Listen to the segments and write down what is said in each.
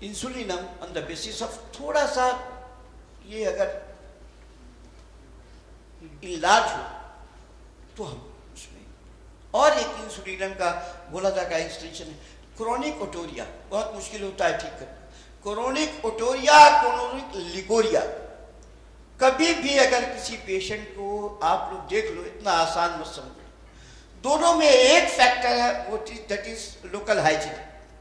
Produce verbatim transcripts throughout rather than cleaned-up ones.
इंसुलिनम on the basis of थोड़ा सा ये अगर इलाज हो तो हम उसमें, और एक इंसुलिनम का बोला जाएगा एक्सटेंशन है क्रोनिक ओटोरिया, बहुत मुश्किल होता है ठीक करना। क्रोनिक ओटोरिया, क्रोनिक लिगोरिया, कभी भी अगर किसी पेशेंट को आप लोग देख लो, इतना आसान मत समझो, दोनों में एक फैक्टर है, वो that is local hygiene.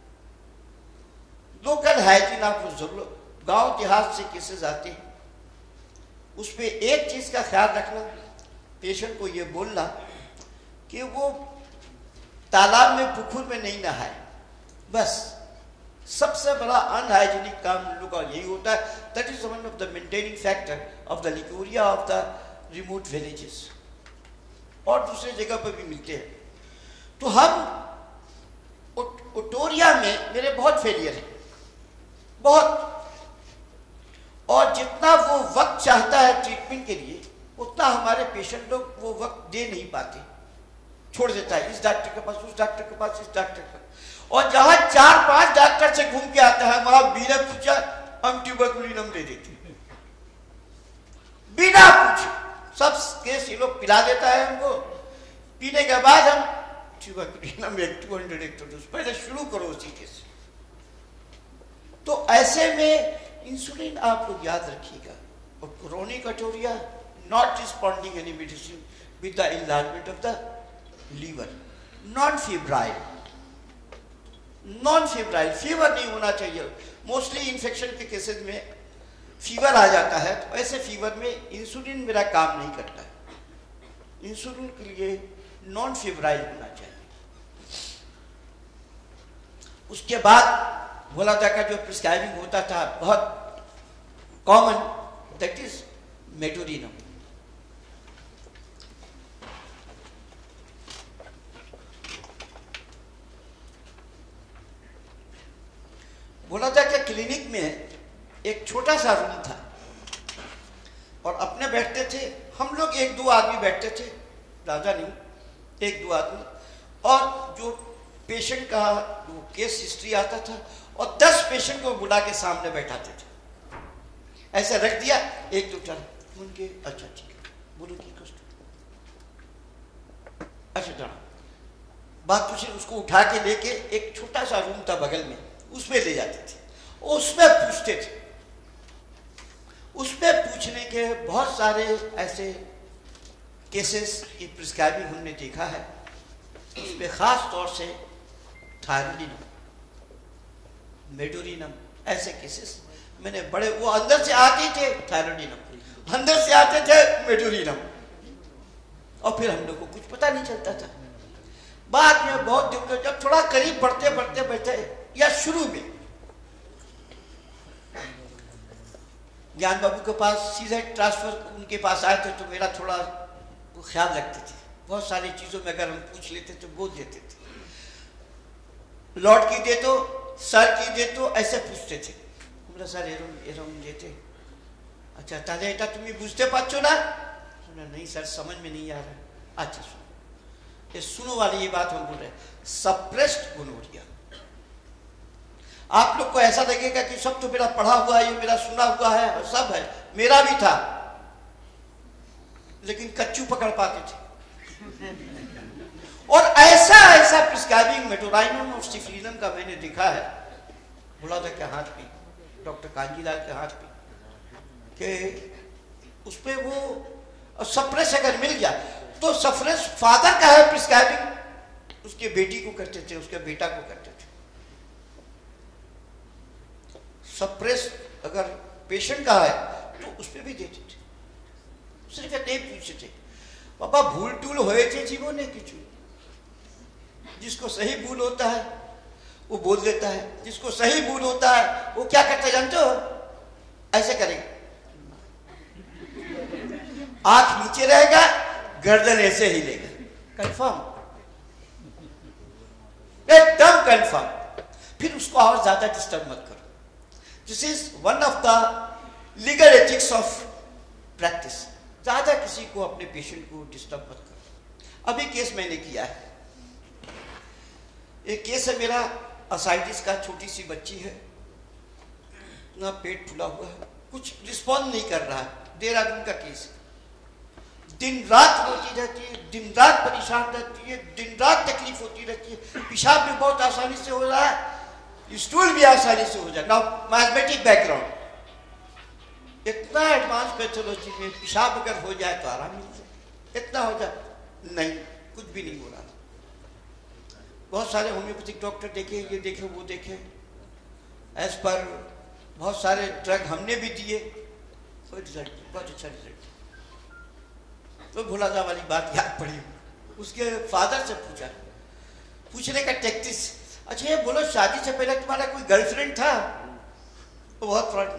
Local hygiene आपको जरूर, गांव देहात से केसेस आते हैं, उस पर एक चीज का ख्याल रखना, पेशेंट को ये बोलना कि वो तालाब में पुकुर में नहीं नहाए, बस। सबसे बड़ा अनहाइजीनिक काम लोगों का यही होता है। That is one of the maintaining factor of the लिगोरिया ऑफ द रिमोट विलेजेस, और दूसरे जगह पर भी मिलते हैं। तो हम ओटोरिया में मेरे बहुत फेलियर है, बहुत, और जितना वो वक्त चाहता है ट्रीटमेंट के लिए, उतना हमारे पेशेंट लोग वो वक्त दे नहीं पाते, छोड़ देता है, इस डॉक्टर के पास, उस डॉक्टर के पास, इस डॉक्टर के पास, और जहां चार पांच डॉक्टर से घूम के आता है, वहां बिना पूछा हम ट्यूबरकुलिनम दे देते हैं, बिना पूछे सब केस ये लोग पिला देता है हमको, पीने के बाद हम ट्यूबरकुलिनम एक टू हंड्रेड एक तो पहले शुरू करो उसी केस। तो ऐसे में इंसुलिन आप लोग याद रखिएगा, और chronic otorrhoea not responding any medicine with the enlargement of the liver, non febrile, non febrile, fever नहीं होना चाहिए। मोस्टली इन्फेक्शन के केसेस में फीवर आ जाता है, तो ऐसे फीवर में इंसुलिन मेरा काम नहीं करता है। इंसुलिन के लिए नॉन फिब्राइल होना चाहिए। उसके बाद बोला था का जो प्रिस्क्राइबिंग होता था बहुत कॉमन, दैट इज मेडोरिनम। बोला था कि क्लिनिक में एक छोटा सा रूम था, और अपने बैठते थे हम लोग, एक दो आदमी बैठते थे, ज़्यादा नहीं, एक दो आदमी, और जो पेशेंट का जो केस हिस्ट्री आता था, और दस पेशेंट को बुला के सामने बैठाते थे, ऐसे रख दिया, एक दो टर्न उनके, अच्छा ठीक है, बोलो की कष्ट, अच्छा जाना बात पूछे, उसको उठा के लेके एक छोटा सा रूम था बगल में, उसमें ले जाते थे, उसमें पूछते थे। उसमें पूछने के बहुत सारे ऐसे केसेस की प्रिस्क्राइबिंग हमने देखा है, उसमें खास तौर से थायरोइडिनम, मेडोरिनम, ऐसे केसेस मैंने बड़े, वो अंदर से आते थे थायरोइडिनम, अंदर से आते थे मेडोरिनम, और फिर हम लोग को कुछ पता नहीं चलता था। बाद में बहुत दिन, जब थोड़ा करीब बढ़ते बढ़ते बैठे, या शुरू में ज्ञान बाबू के पास सीधे ट्रांसफर उनके पास आए थे, तो मेरा थोड़ा वो ख्याल रखते थे, बहुत सारी चीजों में अगर हम पूछ लेते तो बोल देते थे, लॉर्ड की दे तो, सर की दे तो, ऐसे पूछते थे। बोला सर एरम एरम देते, अच्छा ताले এটা তুমি বুঝতে পারছো না? नहीं सर समझ में नहीं आ रहा। अच्छा सुनो, ये सुनो वाली ये बात हम बोल रहे हैं, सप्रेस्ड गोनोरिया। आप लोग को ऐसा लगेगा कि सब तो मेरा पढ़ा हुआ है, ये मेरा सुना हुआ है, और सब है, मेरा भी था, लेकिन कच्चू पकड़ पाते थे। और ऐसा ऐसा प्रिस्क्राइबिंग मेडोरिनम और सिफलिनम का मैंने देखा है, बोला था के हाथ में, डॉक्टर कांजीलाल के हाथ में, कि उस पर वो सप्रेस अगर मिल गया तो सप्रेस फादर का है प्रिस्क्राइबिंग, उसके बेटी को करते थे, उसके बेटा को करते थे। सप्रेस अगर पेशेंट का है तो उस पर भी देते थे, सिर्फ नहीं पूछते थे बाबा भूल टूल हुए थे जीवने किचु, जिसको सही भूल होता है वो बोल देता है, जिसको सही भूल होता है वो क्या करता है जानते हो, ऐसे करेगा, आंख नीचे रहेगा, गर्दन ऐसे ही लेगा, कंफर्म, एकदम कंफर्म। फिर उसको और ज्यादा डिस्टर्ब मत करो। This is one of the legal ethics of practice. ज्यादा किसी को, अपने पेशेंट को डिस्टर्ब मत करो। अभी केस मैंने किया है, एक केस है मेरा, असाइटिस का, छोटी सी बच्ची है, इतना पेट फूला हुआ है, कुछ रिस्पॉन्ड नहीं कर रहा है। देहरादून का केस, दिन रात रोती रहती है, दिन रात परेशान रहती है, दिन रात तकलीफ होती रहती है। पेशाब भी बहुत आसानी से हो रहा है, स्टूल भी आसानी से हो जाए। नाउ मैथमेटिक बैकग्राउंड, इतना एडवांस पैथोलॉजी में पेशाब अगर हो जाए तो आराम मिल जाए, इतना हो जाए नहीं, कुछ भी नहीं हो रहा। बहुत सारे होम्योपैथिक डॉक्टर देखे, ये देखे वो देखे, एज पर बहुत सारे ड्रग हमने भी दिए, कोई रिजल्ट, बहुत अच्छा रिजल्ट। तो भोलादा वाली बात याद पड़ी, उसके फादर से पूछा, पूछने का टैक्टिस, अच्छा ये बोलो शादी से पहले तुम्हारा कोई गर्लफ्रेंड था? तो बहुत फ्रॉड,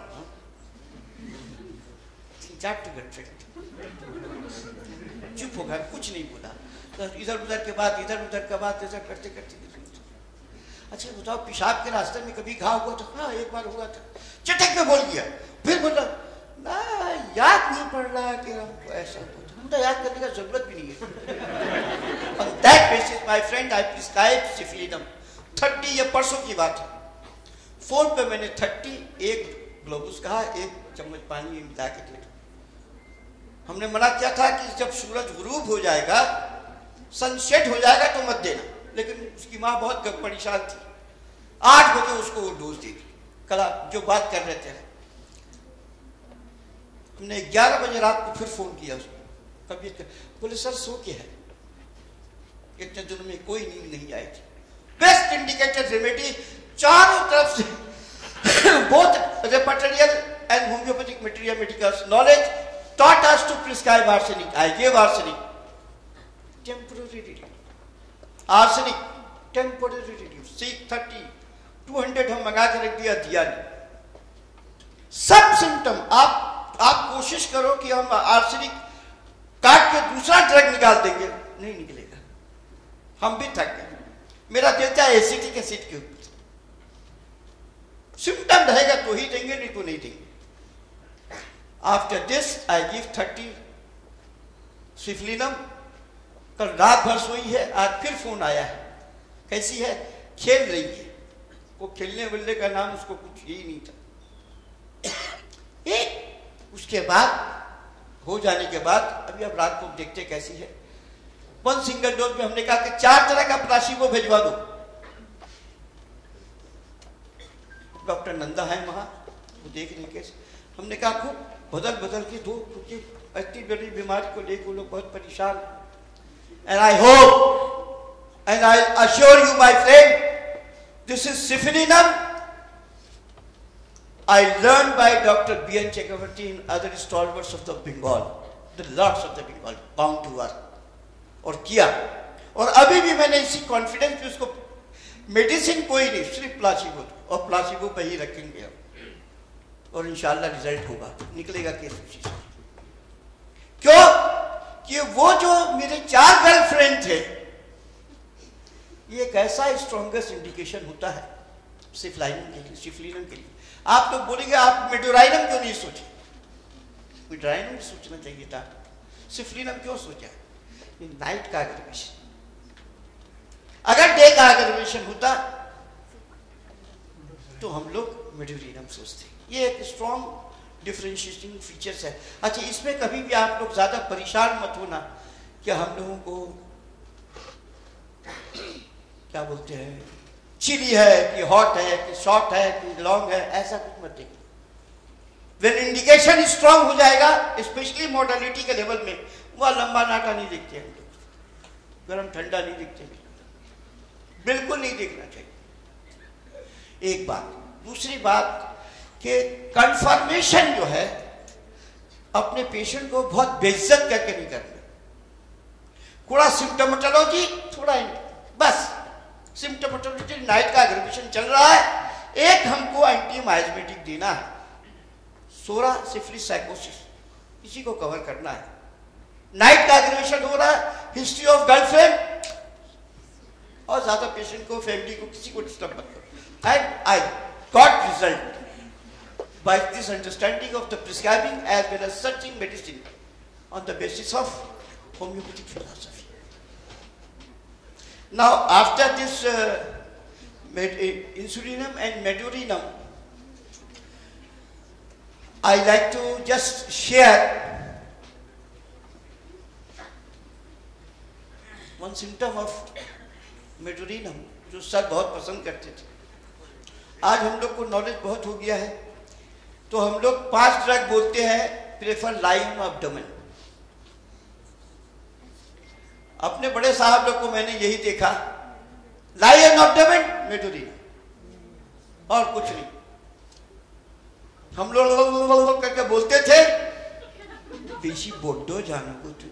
चार गर्लफ्रेंड। चुप हो गया, कुछ नहीं बोला। तो इधर उधर के बाद इधर उधर के बाद ऐसा करते करते, अच्छा बताओ पेशाब के रास्ते में कभी घाव हुआ था? हाँ एक बार हुआ था। चटक में बोल गया, फिर बोला ना याद नहीं पड़ रहा कि हमको ऐसा हुआ था। मुझे याद करने का जरूरत भी नहीं है। On that basis, my friend, I prescribed Ciflinum. Thirty, ये परसों की बात है। फोन पे मैंने थर्टी एक ग्लोबुस कहा, एक चम्मच पानी में मिला के दे दो। हमने मना किया था कि जब सूरज गुरूब हो जाएगा, सनसेट हो जाएगा तो मत देना, लेकिन उसकी माँ बहुत परेशान थी। आठ बजे उसको वो डोज दे दी। कल जो बात कर रहे थे, हमने ग्यारह बजे रात को फिर फोन किया उसको, तबीयत, बोले सर सो के है, इतने दिनों में कोई नींद नहीं आई थी। बेस्ट इंडिकेटेड रेमेडी, चारों तरफ से both repertorial and homeopathic material medical knowledge taught us to prescribe arsenic. I gave arsenic. Temporary relief. Arsenic, temporary relief. Seek thirty, two hundred हम मंगा के रख दिया, दिया नहीं। सब सिम्टम, आप आप कोशिश करो कि हम आर्सेनिक काट के दूसरा ड्रग निकाल देंगे, नहीं निकलेगा। हम भी थक गए। मेरा देता है एसिटिक एसिड के ऊपर, सिम्टम रहेगा तो ही देंगे, नहीं तो नहीं देंगे। After this, I give thirty Ciflinum. कल रात भर सोई है, आज फिर फोन आया है, कैसी है? खेल रही है। वो खेलने वाले का नाम उसको कुछ यही नहीं था। एक उसके बाद हो जाने के बाद, अभी अब रात को देखते कैसी है। वन सिंगल डोज में हमने कहा कि चार तरह का प्लासिबो भेजवा दो। डॉक्टर नंदा है वहां, वो देख रहे कैसे। हमने कहा खूब बदल बदल के दो, क्योंकि इतनी बड़ी बीमारी को लेकर वो लोग बहुत परेशान। And I hope and I assure you my friend, this is Ciflinum. I learned by Doctor B N Chakravarti and other stalwarts of the Bengal, the lords of the Bengal, bound to us, और किया। और अभी भी मैंने इसी confidence में उसको, medicine कोई नहीं, सिर्फ प्लासिबो, और प्लासिबो पे ही रखेंगे और इंशाल्लाह रिजल्ट होगा, निकलेगा केस उसी से। क्यों? कि वो जो मेरे चार गर्लफ्रेंड थे, ये एक ऐसा स्ट्रॉन्गेस्ट इंडिकेशन होता है सिफलाइनम के लिए, सिफलिनम के लिए। आप लोग बोलेंगे आप मेडोराइनम क्यों नहीं सोचे? मेडोराइनम सोचना चाहिए था, सिफलिनम क्यों सोचा? ये नाइट का एग्रीवेशन, अगर डे का एग्रीवेशन होता तो हम लोग मेडोराइनम सोचते। ये एक स्ट्रॉन्ग डिफरेंशिएटिंग फीचर्स है। अच्छा, इसमें कभी भी आप लोग ज्यादा परेशान मत होना कि हम लोगों को क्या बोलते हैं, चिली है कि हॉट है कि शॉर्ट है कि लॉन्ग है, ऐसा कुछ मत देखिए। व्हेन इंडिकेशन स्ट्रॉन्ग हो जाएगा, स्पेशली मोडालिटी के लेवल में, वह लंबा नाटा नहीं देखते हैं, गर्म ठंडा नहीं देखते, बिल्कुल नहीं देखना चाहिए। एक बात। दूसरी बात कि कंफर्मेशन जो है अपने पेशेंट को बहुत बेइज्जत करके नहीं करना। थोड़ा सिम्टोमेटोलॉजी, थोड़ा बस सिम्टोमेटोलॉजी, नाइट का एग्रीवेशन चल रहा है, एक हमको एंटीमाइजमेटिक देना है, सोरा सिफिलिस साइकोसिस, इसी को कवर करना है। नाइट का एग्रीवेशन हो रहा है, हिस्ट्री ऑफ गर्लफ्रेंड, और ज्यादा पेशेंट को, फैमिली को, किसी को डिस्टर्ब मत करो। And I got result by this understanding of the prescribing as well as searching medicine on the basis of homeopathic philosophy. Now, after this uh, med Insulinum and Medurinum, I like to just share one symptom of medorrhinum जो sir बहुत पसंद करते थे। आज हम लोग को knowledge बहुत हो गया है, तो हम लोग पांच ड्रग बोलते हैं प्रेफर लाइन एब्डोमेन। अपने बड़े साहब लोग को मैंने यही देखा, लाइन एब्डोमेन मेडोरिनम और कुछ नहीं। हम लोग करके बोलते थे बेसी बोडो जानो को तू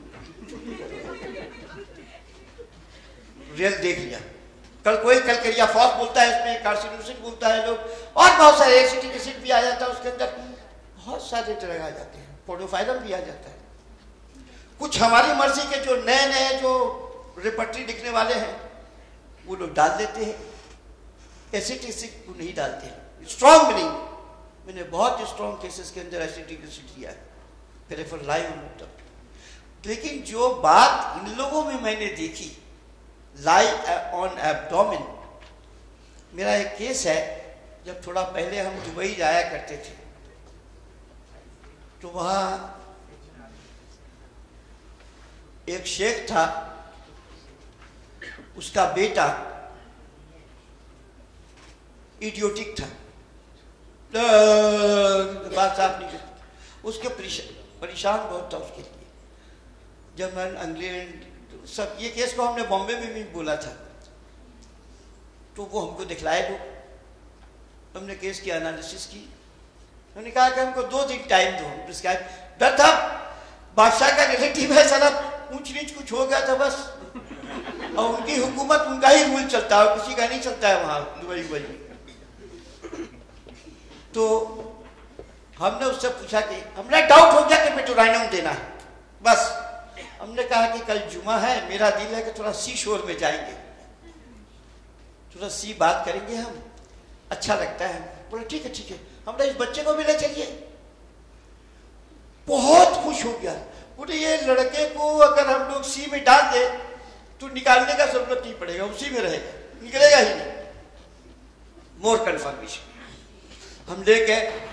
रियल देख लिया। कल कोई कलकरिया फॉस बोलता है, इसमें कार्सिनोसिन बोलता है लोग, और बहुत सारे एसिटिक एसिड भी आ जाता है उसके अंदर, बहुत सारे ड्रग आ जाते हैं, पोडोफाइलम भी आ जाता है। कुछ हमारी मर्जी के जो नए नए जो रिपर्टरी लिखने वाले हैं वो लोग डाल देते हैं, एसिटिक एसिड को नहीं डालते हैं, स्ट्रॉन्ग नहीं। मैंने बहुत स्ट्रॉन्ग केसेस के अंदर एसिटिक एसिड लिया है, प्रेफर लाइम। लेकिन जो बात इन लोगों में मैंने देखी, लाई ऑन एब्डोमेन, मेरा एक केस है, जब थोड़ा पहले हम दुबई जाया करते थे तो वहां एक शेख था, उसका बेटा इडियोटिक था, बात साफ नहीं करती, उसके परेशान बहुत था उसके लिए। जर्मन, इंग्लैंड सब, ये केस को हमने बॉम्बे में भी बोला था, तो वो हमको दिखलाए लोग, हमने केस की एनालिसिस की, उन्होंने कहा कि हमको दो दिन टाइम दो, हम प्रिस्क्राइब। डर था बादशाह का रिलेटिव है, सारा ऊंच नीच कुछ हो गया था बस, और उनकी हुकूमत, उनका ही रूल चलता है, किसी का नहीं चलता है वहां दुबई दुबई में। तो हमने उससे पूछा कि हमने डाउट हो गया कि मेडोरिनम देना है, बस हमने कहा कि कल जुमा है, मेरा दिल है कि थोड़ा सी शोर में जाएंगे, थोड़ा सी बात करेंगे, हम अच्छा लगता है। बोले ठीक है ठीक है, हमने इस बच्चे को भी ले चलिए। बहुत खुश हो गया, बोले ये लड़के को अगर हम लोग सी में डाल दे तो निकालने का जरूरत नहीं पड़ेगा, उसी में रहेगा, निकलेगा ही नहीं। मोर कन्फर्मेशन हम ले गए,